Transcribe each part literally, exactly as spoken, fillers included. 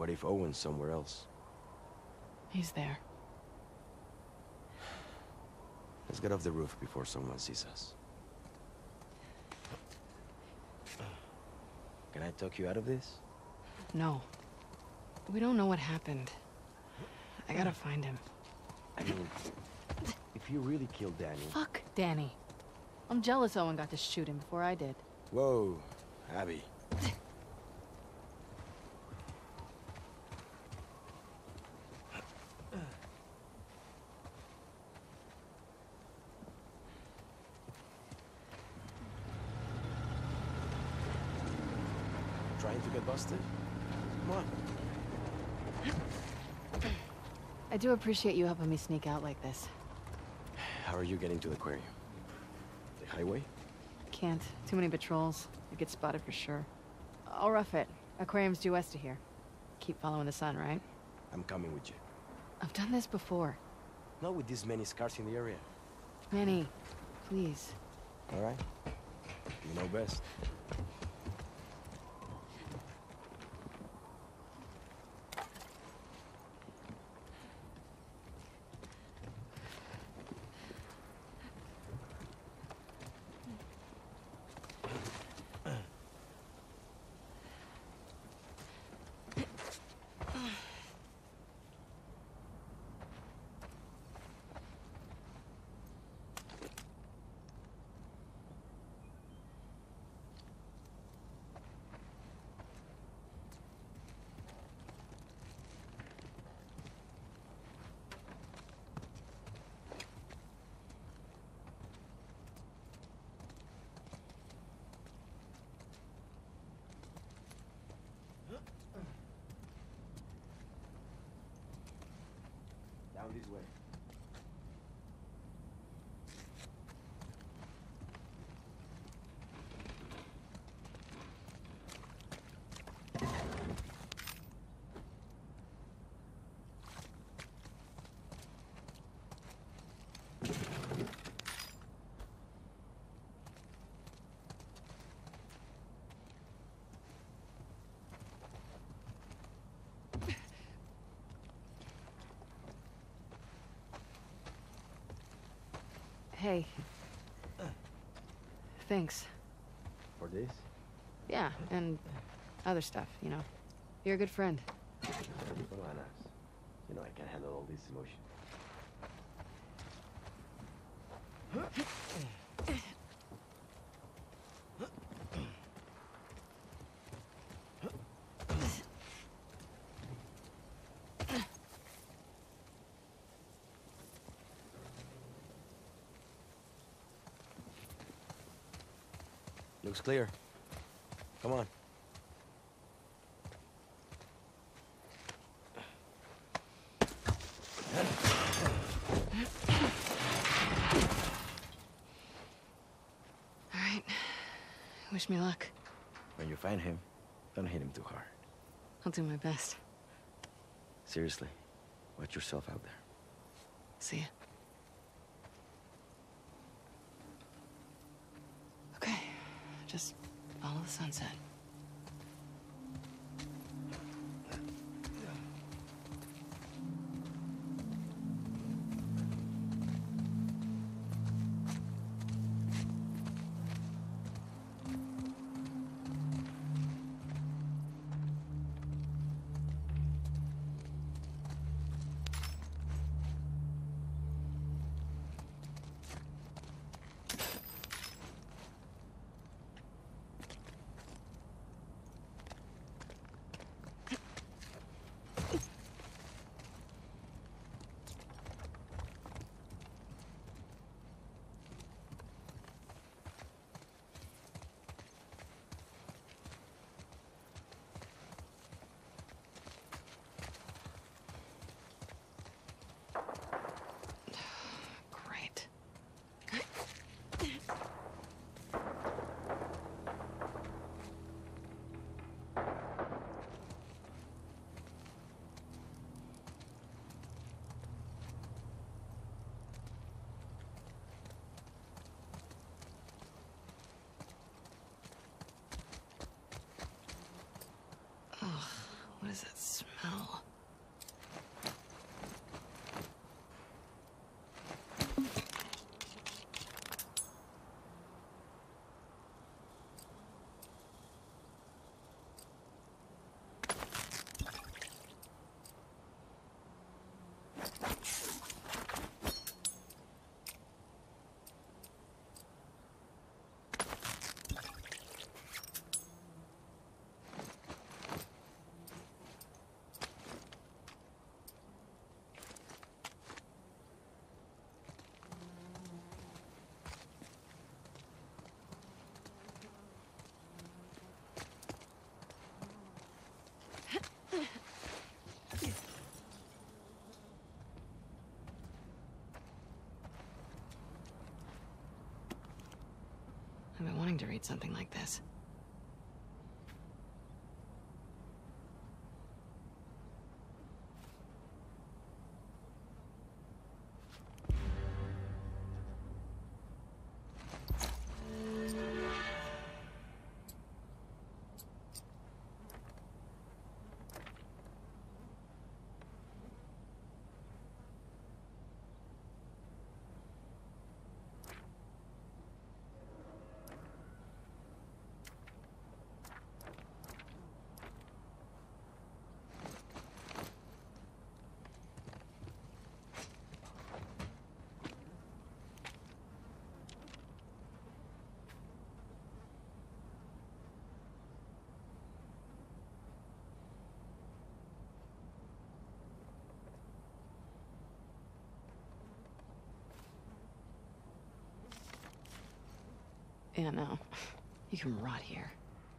What if Owen's somewhere else? He's there. Let's get off the roof before someone sees us. Can I talk you out of this? No. We don't know what happened. I gotta find him. I mean, if you really killed Danny... Fuck Danny. I'm jealous Owen got to shoot him before I did. Whoa, Abby. Trying to get busted? Come on. I do appreciate you helping me sneak out like this. How are you getting to the aquarium? The highway? Can't. Too many patrols. You'd get spotted for sure. I'll rough it. Aquarium's due west of here. Keep following the sun, right? I'm coming with you. I've done this before. Not with this many scars in the area. Manny, please. All right? You know best. Down this way. Hey. Thanks. For this? Yeah, and other stuff, you know. You're a good friend. Come on, Ash. You know I can't handle all this emotion. Looks clear. Come on. All right. Wish me luck. When you find him, don't hit him too hard. I'll do my best. Seriously, watch yourself out there. See ya. Okay. Just follow the sunset. I've been wanting to read something like this. Yeah, no. You can rot here.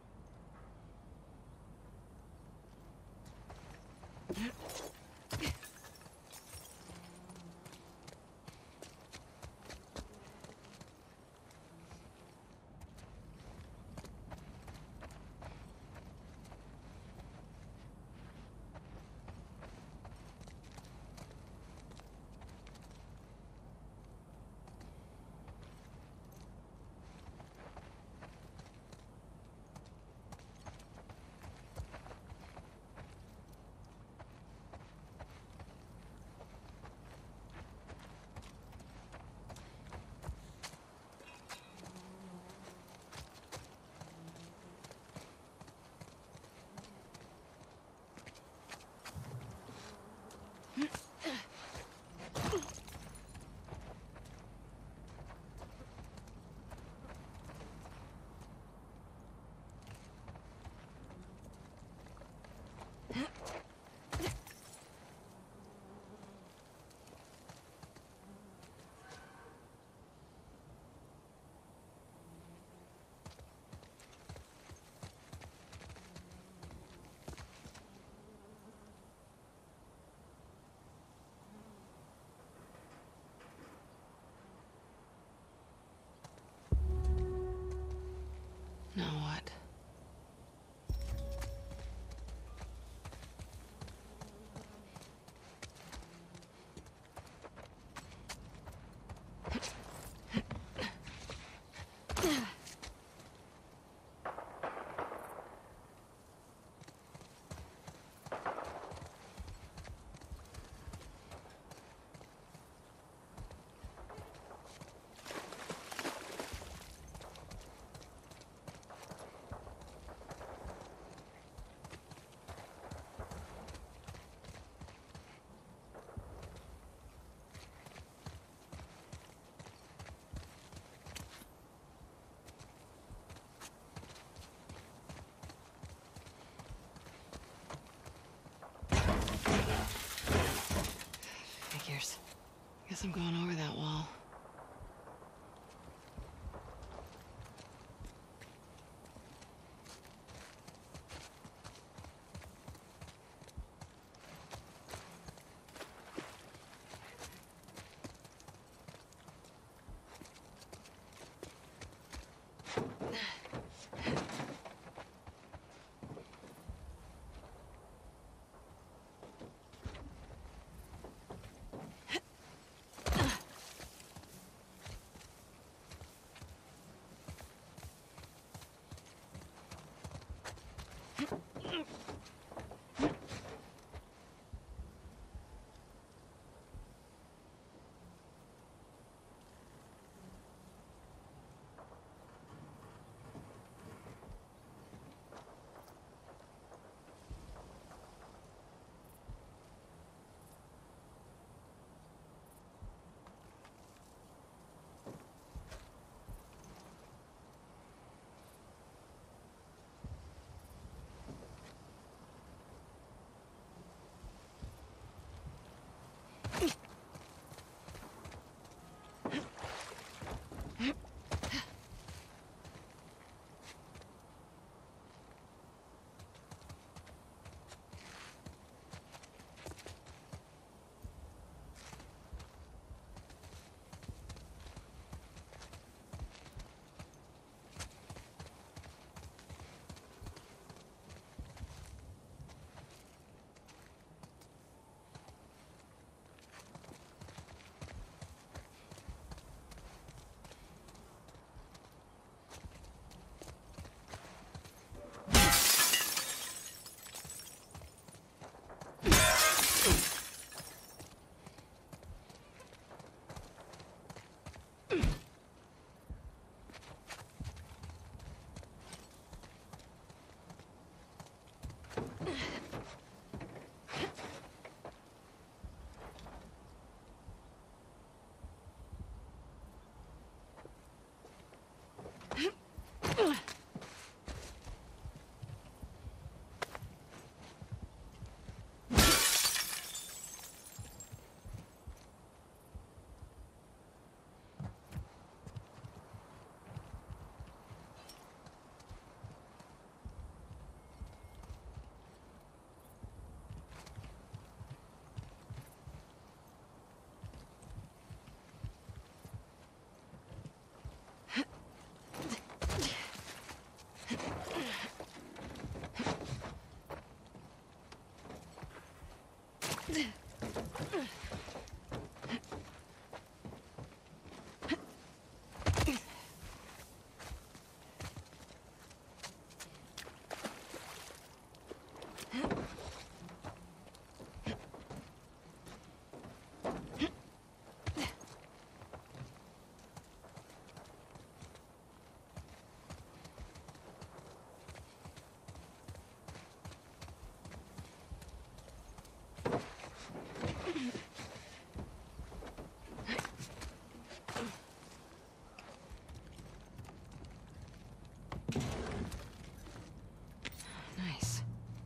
Now what? Figures. Guess I'm going over that wall. Nice.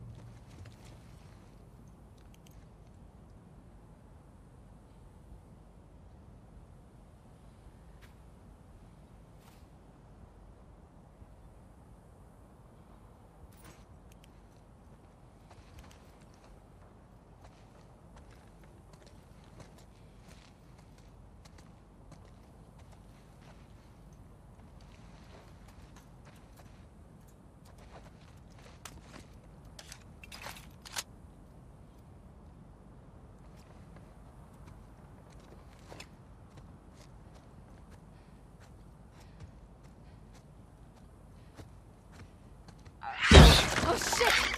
Oh, shit!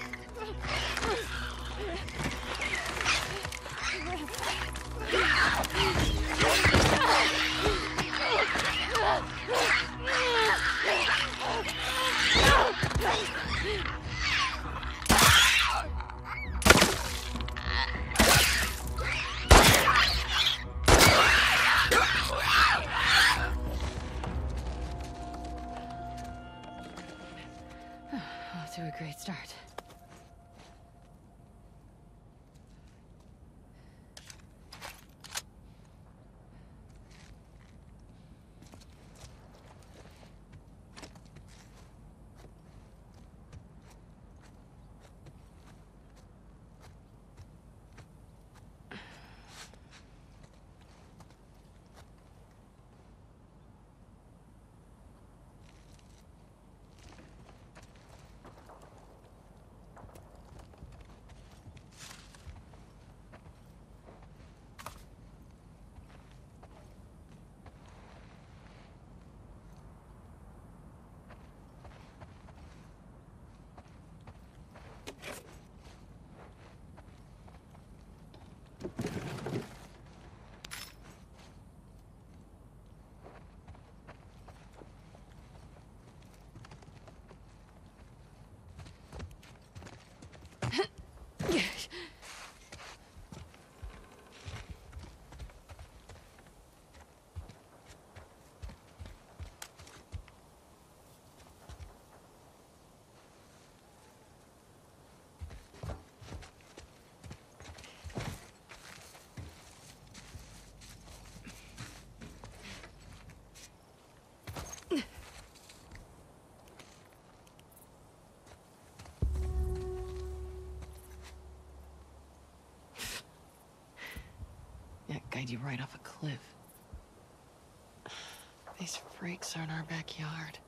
Off to a great start. Yeah, guide you right off a cliff. These freaks are in our backyard.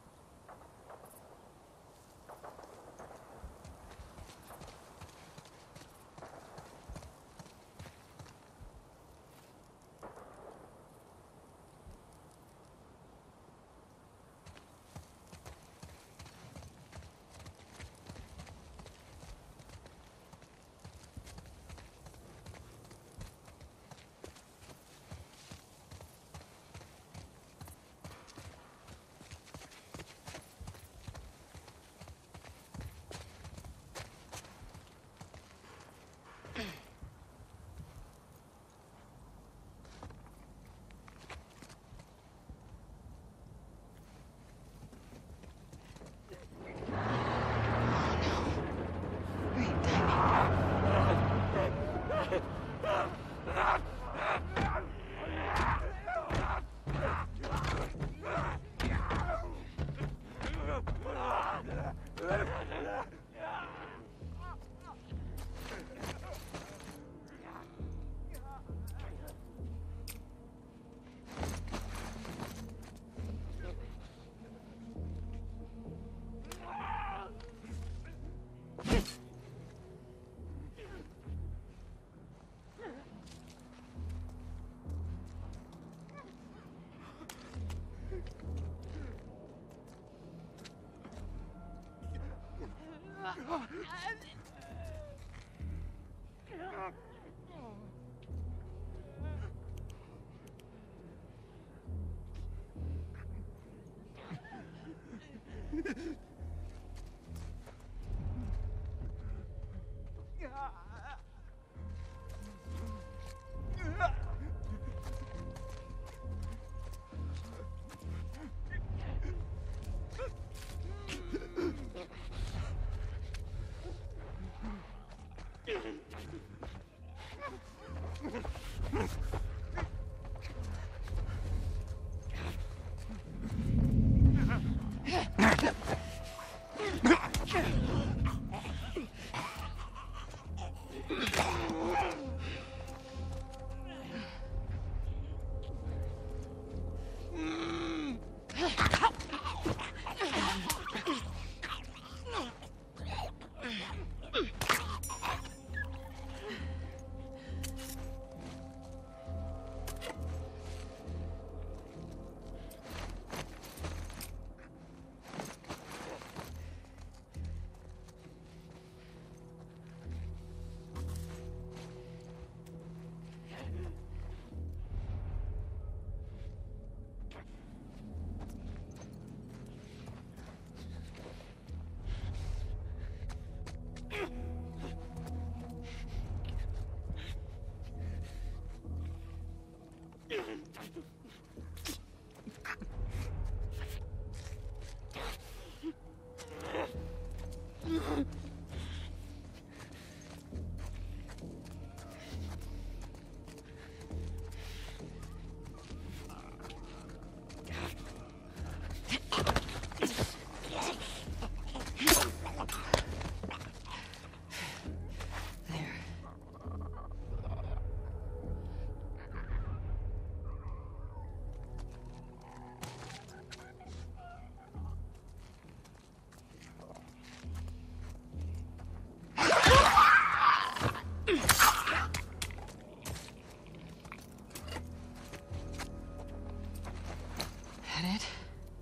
That it?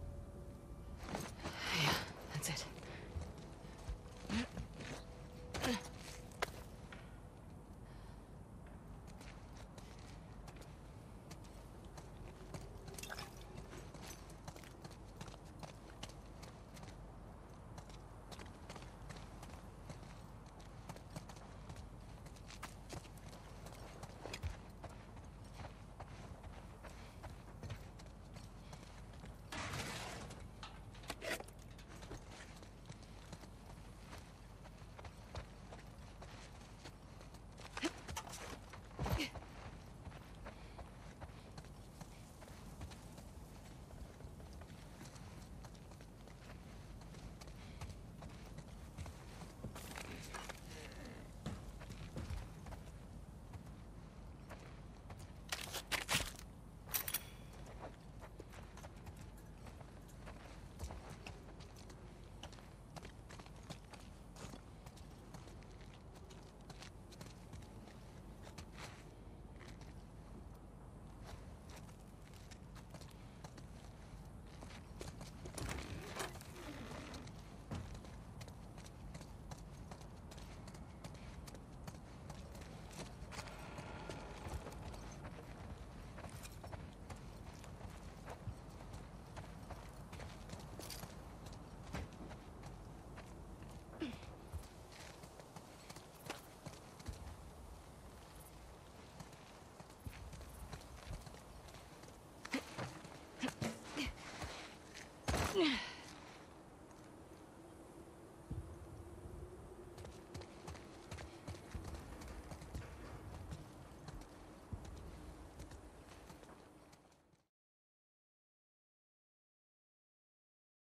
Yeah, that's it. Yeah.